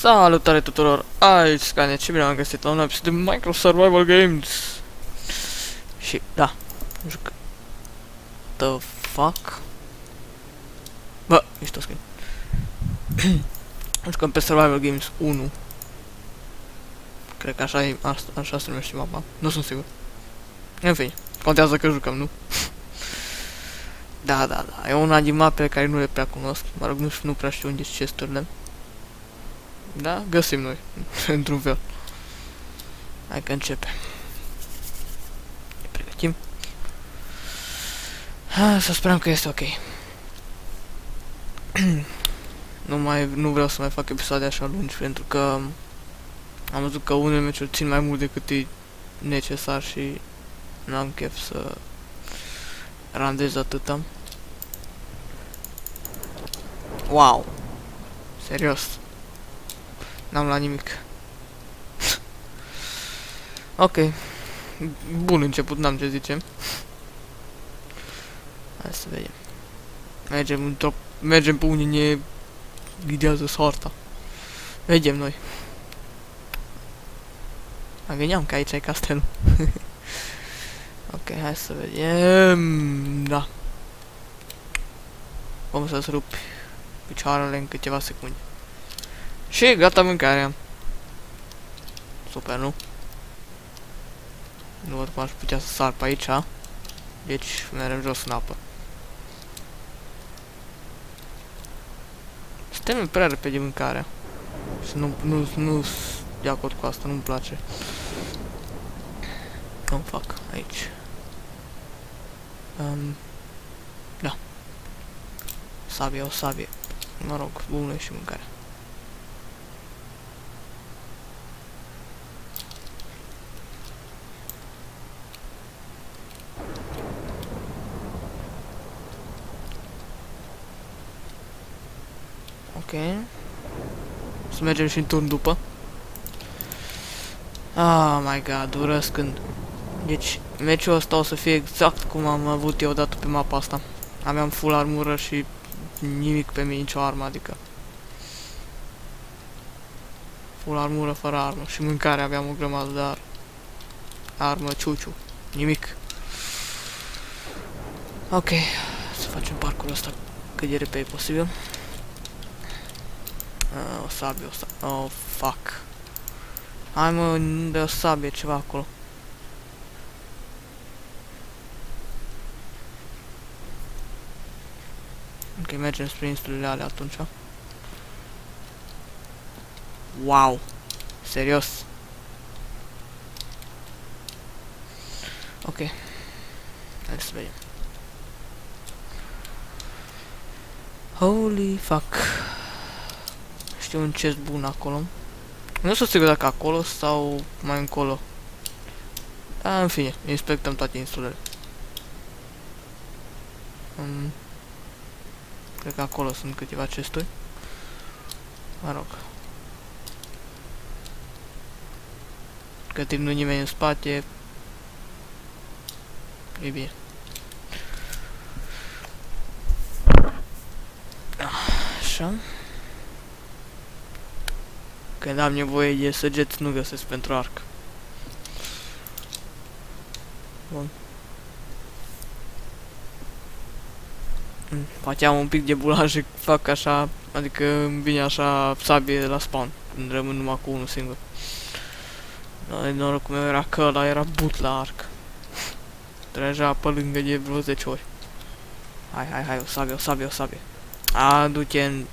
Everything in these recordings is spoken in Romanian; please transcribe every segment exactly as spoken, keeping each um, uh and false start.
Salutare tuturor, aici Scania, ce bine am găsit la un episod de Minecraft Survival Games. Și da, juc. The fuck? Bă, ești o skin. Jucăm pe Survival Games unu. Cred că așa e, așa se numește mapa, nu sunt sigur. În fine, contează că jucăm, nu? Da, da, da, e una din mapele care nu le prea cunosc, mă rog, nu, nu prea știu unde sunt chesturile. Da? Găsim noi, într-un fel. Hai că începem. Ne pregătim. Ha, să sperăm că este ok. nu mai, nu vreau să mai fac episoade așa lungi, pentru că am văzut că unele meciuri țin mai mult decât e necesar și nu am chef să randez atâta. Wow! Serios. N-am la nimic. Ok. Bun început, n-am ce zice. Hai să vedem. Mergem într-o... Mergem pe unii ne ghidează soarta. Vedem noi. Mă gândeam că aici e castelul. Ok, hai să vedem. Da. Cum să-ți rupi picioarele în câteva secunde. Și gata mâncarea. Super, nu? Nu văd cum aș putea să sar pe aici. Deci mergem jos în apă. Suntem prea repede mâncarea. Și nu, nu, nu de acord cu asta, nu-mi place. Nu fac aici. Um, da. Sabie, o sabie. Mă rog, bună și mâncarea. Ok. Să mergem și în turn după. Oh my god, urăsc când... Deci, meciul ăsta o să fie exact cum am avut eu odată pe mapa asta. Aveam full armură și nimic pe mine, nicio armă, adică... Full armură fără armă și mâncare aveam o grămadă de ar armă, ciuciu, nimic. Ok, să facem parcurul ăsta cât de repede posibil. Uh, o sabie, o sabie, oh fuck. Hai mă, de o sabie, ceva acolo. Ok, mergem spre insulele alea atunci. Wow! Serios? Ok. Hai să vedem. Holy fuck. Știu un chest bun acolo. Nu sunt sigur dacă acolo sau mai încolo. Da, în fine, inspectăm toate insulele. Um, cred că acolo sunt câteva chesturi. Mă rog. Cât timp nu nimeni în spate, e bine. Așa. Când am nevoie de săgeți, nu găsesc pentru arc. Bun. Poate am un pic de bulaje, fac așa, adică îmi vine așa sabie de la spawn, când rămân numai cu unul singur. Noi norocul meu era că ăla era but la arc. Trăgea pe lângă de vreo zece ori. Hai, hai, hai, o sabie, o sabie, o sabie. A, du-te în...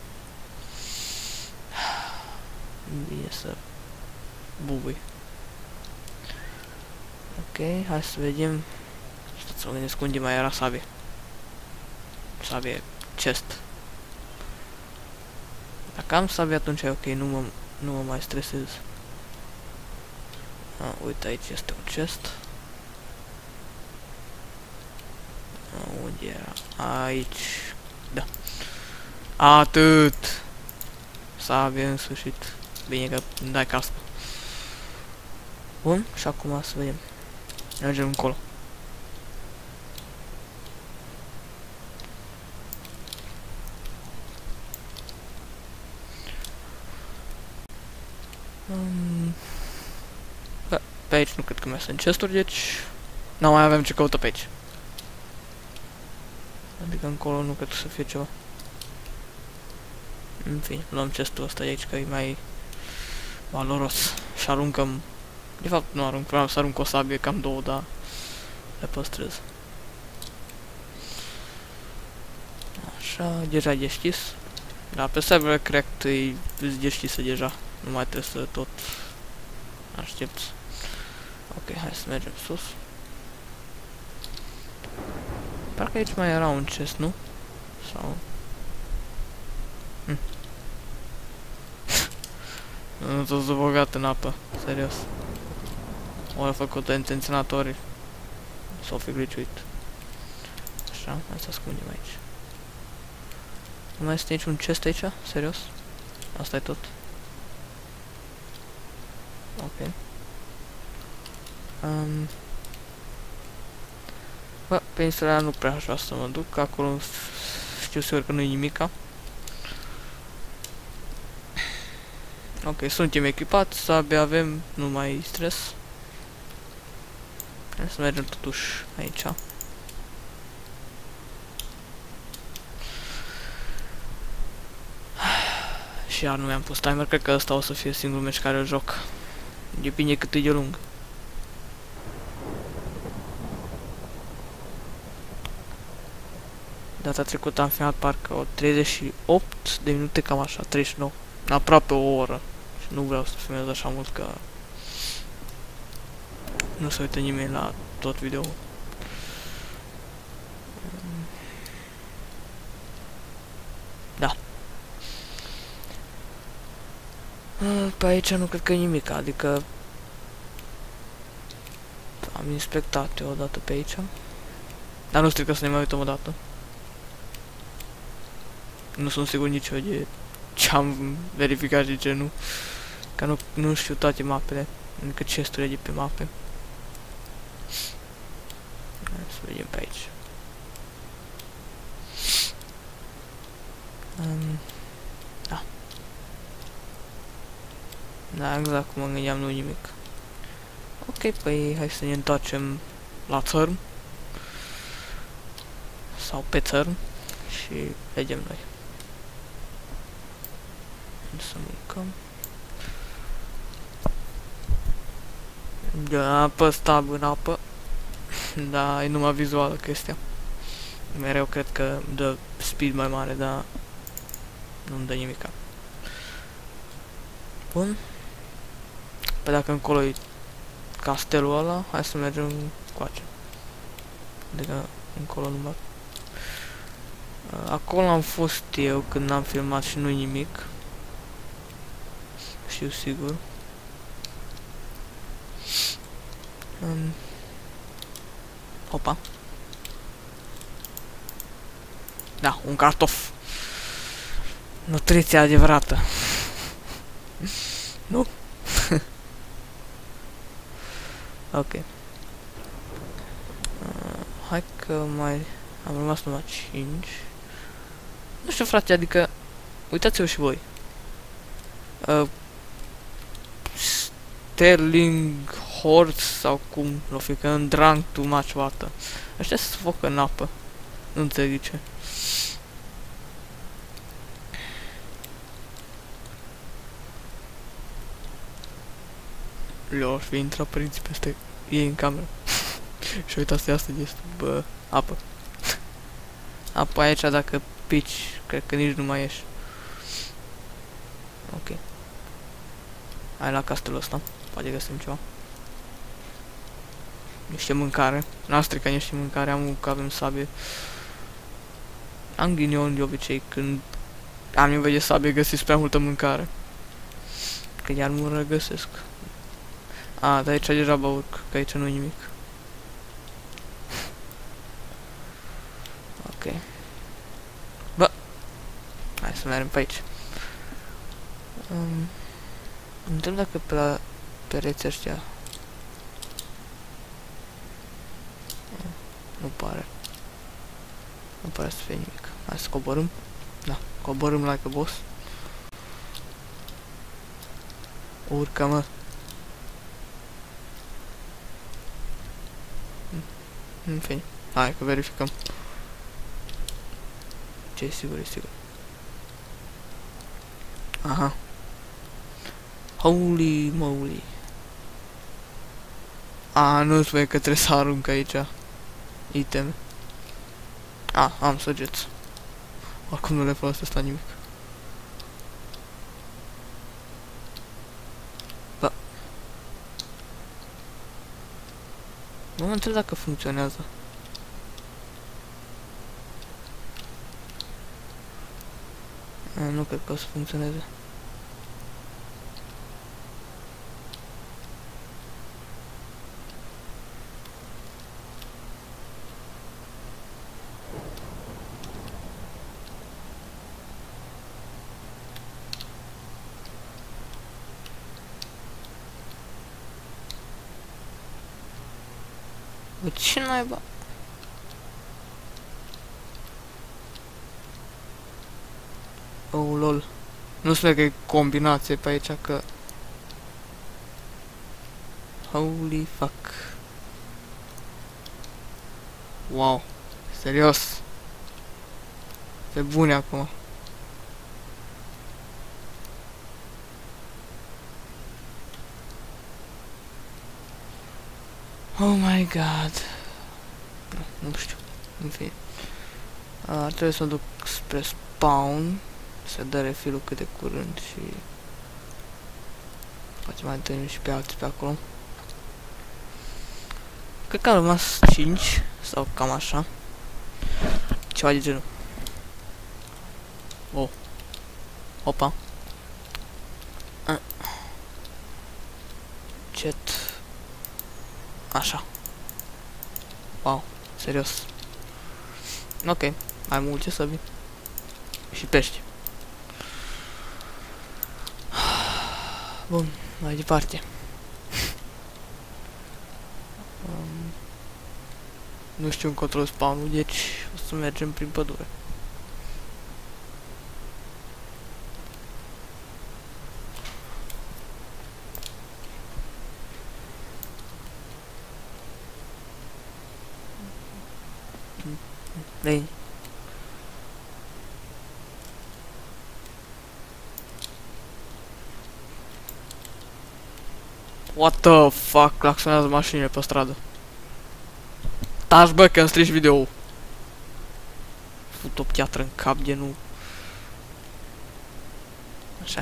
Bine să... bubui. Ok, hai să vedem. Să mă gândesc unde mai era sabie. Sabie, chest. Dacă am sabie atunci e ok, nu mă, nu mă mai stresez. Ah, uite, aici este un chest. Ah, unde era? Aici. Da. Atât. Sabie în sfârșit. Bine că îmi dai cască. Bun, și acum să vedem. Mergem încolo. aici nu cred că mai sunt chesturi, deci nu mai avem ce căută pe aici. Adică încolo nu cred să fie ceva. În fine, luăm chestul ăsta de aici, că e mai valoros. Și aruncăm... De fapt, nu arunc, vreau să arunc o sabie, cam două, dar le păstrez. Așa, deja e deschis. Da, pe server cred că e deschisă deja. Nu mai trebuie să tot aștepți. Ok, hai să mergem sus. Parcă aici mai era un chest, nu? Sau... Hm. Nu tot s-a băgat în apă, serios. Ori a făcut-o intenționatori. S-o fi glitchuit. Așa, hai să ascundem aici. Nu mai este niciun chest aici? Serios? Asta e tot. Ok. Um, bă, pe insula nu prea aș vrea să mă duc, acolo știu sigur că nu-i nimica. Ok, suntem echipați, sabia avem, nu mai stres. Hai să mergem totuși aici. Și iar nu mi-am pus timer, cred că ăsta o să fie singurul meci care îl joc. Depinde cât e de lung. Data trecută am filmat parcă o treizeci și opt de minute, cam așa, treizeci și nouă. Aproape o oră. Și nu vreau să filmez așa mult că nu se uită nimeni la tot videoul. Da. Pe aici nu cred că e nimic, adică am inspectat eu odată pe aici. Dar nu strică să ne mai uităm odată. Nu sunt sigur nici eu de ce am verificat și ce nu. Că nu, nu știu toate mapele, încă chesturile de pe mape. Hai să vedem pe aici. Um, da. Da, exact cum mă gândeam, nu nimic. Ok, păi hai să ne întoarcem la țărm. Sau pe țărm. Și vedem noi. Să mâncăm. Da, apă, stab în apă. Da, e numai vizuală chestia. Mereu cred că dă speed mai mare, dar nu-mi dă nimica. Bun. Păi dacă încolo e castelul ăla, hai să mergem coace. Adică încolo nu bat. Acolo am fost eu când am filmat și nu-i nimic. Știu sigur. Um. Opa. Da, un cartof. Nutriție adevărată. Nu? Ok. Uh, hai că mai... Am rămas numai cinci. Nu știu, frate, adică... Uitați-vă și voi. Uh, Sterling Horse sau cum l-o fi, că în drunk too much water. Ăștia se focă în apă. Nu înțeleg ce. Lor, fi intrat părinții peste ei în cameră. Și uitați să iasă de bă, apă. Apă aici, dacă pici, cred că nici nu mai ieși. Ok. Hai la castelul ăsta, poate găsim ceva. Niște mâncare. N-am stricat niște mâncare, am că avem sabie. Am ghinion de obicei, când am nevoie de sabie găsiți prea multă mâncare. Că iar mă regăsesc. A, dar aici deja bă urc, că aici nu-i nimic. Ok. Bă! Hai să mergem pe aici. Um, îmi întreb dacă pe la pereții ăștia... Nu pare. Nu pare să fie nimic. Hai să coborâm. Da, coborâm like a boss. Urcă, mă. În fine. Hai că verificăm. Ce e sigur, e sigur. Aha. Holy moly. A, nu spune că trebuie să arunc aici iteme. A, am săgeți. Acum nu le folosesc la nimic. Ba. Nu mă întreb dacă funcționează. A, nu cred că o să funcționeze. Bă, ce naiba? Oh, lol. Nu spune că e combinație pe aici, că... Holy fuck. Wow. Serios. Pe bune acum. Oh my god. Nu, nu știu. În fine. Ar trebui să mă duc spre spawn. Să dă refilul cât de curând și... Poate mai întâlnim și pe alții pe acolo. Cred că am rămas cinci. Sau cam așa. Ceva de genul. Oh. Opa. Ah. Cet. Așa. Wow. Serios. Ok. Mai multe săbi. Și pești. Bun. Mai departe. Um, nu știu încotro spawn-ul, deci o să mergem prin pădure. Veni. What the fuck? Claxonează mașinile pe stradă. Taci, bă, că îmi strici video-ul. Fut o piatră în cap de nu. Așa.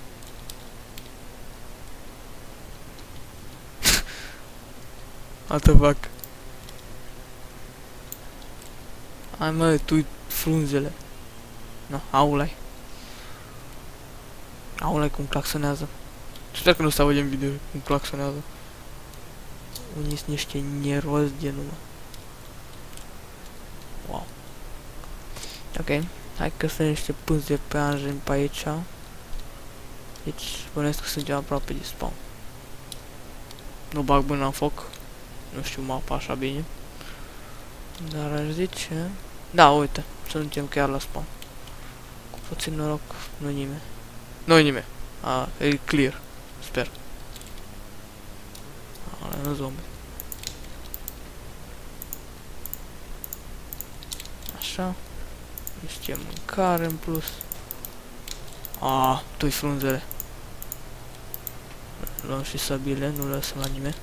What the fuck? Hai, mă, tu frunzele. No, aulai. Aulai cum claxonează. Sper că nu se aude în video cum claxonează. Unii sunt niște nervoși de numă. Wow. Ok. Hai că sunt niște pânzi de peanjen pe aici. Deci, bănuiesc că suntem aproape de spawn. Nu bag mâna în foc. Nu știu mapa așa bine. Dar aș zice... Da, uite. Suntem chiar la spawn. Cu puțin noroc, nu nimeni. Nu nimeni. A, e clear. Sper. Ala, nu zombi. Așa. Niște mâncare în plus. Ah, tu-i frunzele. Luăm și săbile, nu lăsăm la nimeni.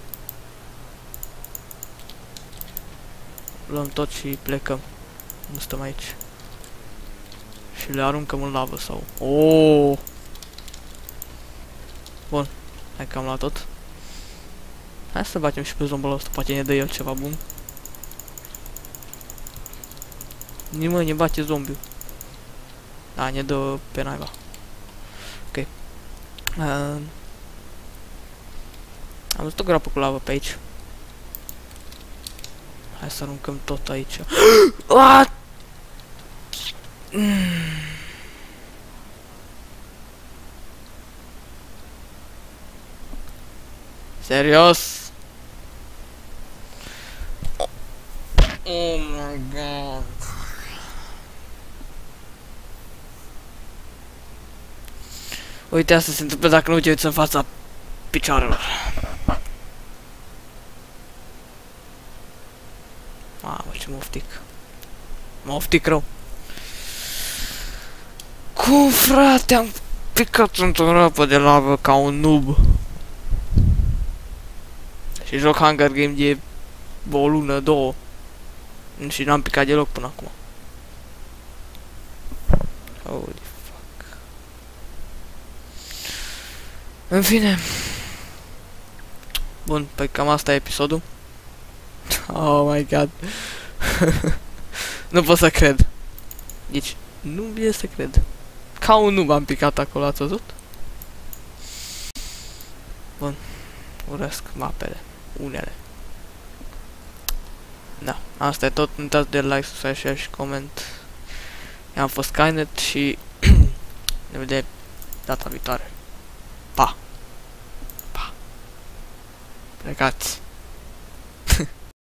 Luăm tot și plecăm. Nu stăm aici. Și le aruncăm în lavă sau... Oh! Bun. Hai că am luat tot. Hai să batem și pe zombul ăsta, poate ne dă el ceva bun. Nimeni ne bate zombiul. Da, ne dă pe naiba. Ok. Uh, am văzut o groapă cu lavă pe aici. Hai să aruncăm tot aici. What? Mm. Serios? Oh. Oh my god. Uite, asta se întâmplă dacă nu te uiți în fața picioarelor. Mamă, ce moftic. Moftic rău. Cum, frate, am picat într-o rapă de lavă ca un noob. Și joc Hunger Game de o lună, două. Și n-am picat deloc până acum. Holy fuck. În fine. Bun, păi cam asta e episodul. Oh my god. Nu pot să cred. Deci, nu vine să cred. Ca un noob am picat acolo, ați văzut? Bun. Urăsc mapele. Unele. Da, asta e tot. Nu uitați de like, subscribe, share și coment. Eu am fost Skynet și ne vedem data viitoare. Pa! Pa! Plecați!